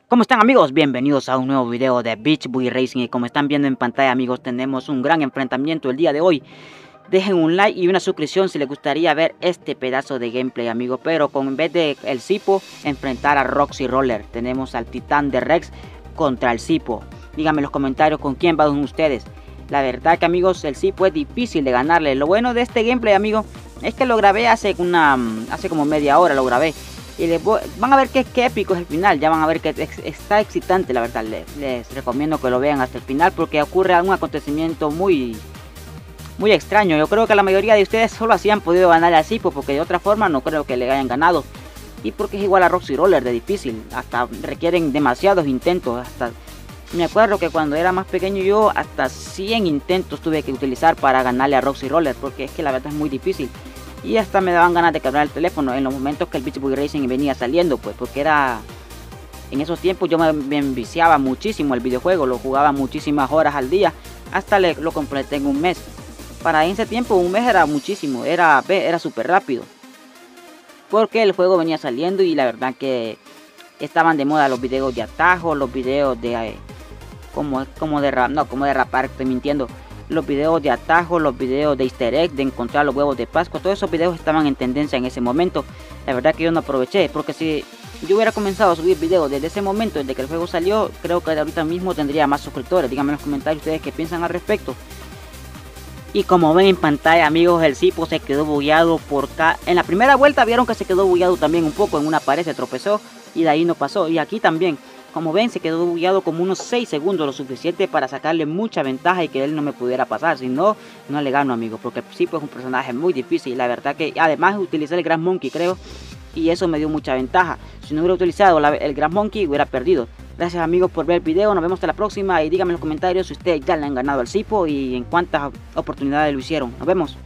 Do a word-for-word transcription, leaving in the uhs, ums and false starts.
¿Cómo están, amigos? Bienvenidos a un nuevo video de Beach Buggy Racing. Y como están viendo en pantalla, amigos, tenemos un gran enfrentamiento el día de hoy. Dejen un like y una suscripción si les gustaría ver este pedazo de gameplay, amigos. Pero con en vez de el Cipo enfrentar a Roxy Roller, tenemos al Titán de Rex contra el Cipo. Díganme en los comentarios con quién van ustedes. La verdad que, amigos, el Cipo es difícil de ganarle. Lo bueno de este gameplay, amigos, es que lo grabé hace una hace como media hora, lo grabé. Y les voy, van a ver que, que épico es el final. Ya van a ver que ex, está excitante, la verdad. Les, les recomiendo que lo vean hasta el final, porque ocurre un acontecimiento muy muy extraño. Yo creo que la mayoría de ustedes solo así han podido ganar a Cipo, porque de otra forma no creo que le hayan ganado. Y porque es igual a Roxy Roller de difícil. Hasta requieren demasiados intentos. Hasta me acuerdo que cuando era más pequeño yo hasta cien intentos tuve que utilizar para ganarle a Roxy Roller, porque es que la verdad es muy difícil. Y hasta me daban ganas de quebrar el teléfono en los momentos que el Beach Buggy Racing venía saliendo, pues, porque era... En esos tiempos yo me, me enviciaba muchísimo el videojuego, lo jugaba muchísimas horas al día, hasta le, lo completé en un mes. Para ese tiempo un mes era muchísimo, era, era súper rápido. Porque el juego venía saliendo y la verdad que estaban de moda los videos de atajo, los videos de... Eh, como, como de rap, no, como de rapar, estoy mintiendo. Los videos de atajo, los videos de easter egg, de encontrar los huevos de Pascua, todos esos videos estaban en tendencia en ese momento. La verdad que yo no aproveché, porque si yo hubiera comenzado a subir videos desde ese momento, desde que el juego salió, creo que ahorita mismo tendría más suscriptores. Díganme en los comentarios ustedes qué piensan al respecto. Y como ven en pantalla, amigos, el Cipo se quedó bugueado por acá. En la primera vuelta vieron que se quedó bugueado también un poco, en una pared se tropezó y de ahí no pasó. Y aquí también. Como ven, se quedó bugueado como unos seis segundos, lo suficiente para sacarle mucha ventaja y que él no me pudiera pasar. Si no, no le gano, amigos, porque el Cipo es un personaje muy difícil. La verdad que además utilicé el Grand Monkey, creo, y eso me dio mucha ventaja. Si no hubiera utilizado la, el Grand Monkey, hubiera perdido. Gracias, amigos, por ver el video. Nos vemos hasta la próxima y díganme en los comentarios si ustedes ya le han ganado al Cipo y en cuántas oportunidades lo hicieron. Nos vemos.